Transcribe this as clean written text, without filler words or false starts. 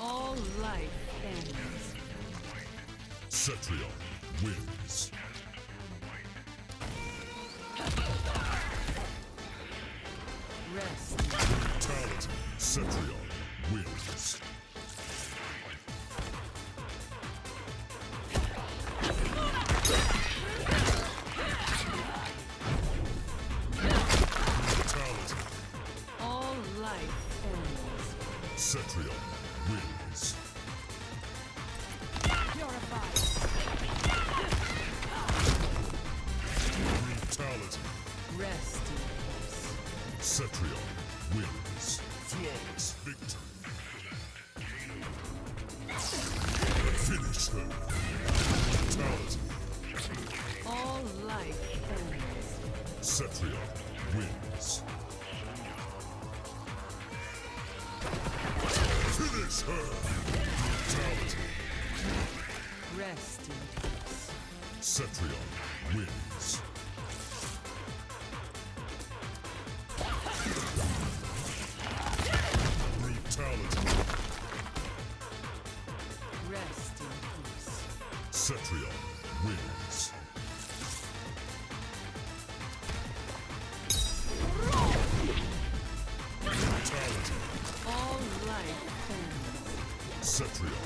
All life ends. Cetrion wins. Rest. Brutality. Cetrion wins. Brutality. All life ends. Cetrion wins. Purified. Brutality. Rest in peace. Cetrion wins. Flawless victory. Finish her. Brutality. All life ends. Cetrion wins. Finish her. Brutality. Rest in peace. Cetrion wins. Brutality. Rest in peace. Cetrion wins. Brutality. All life ends. Cetrion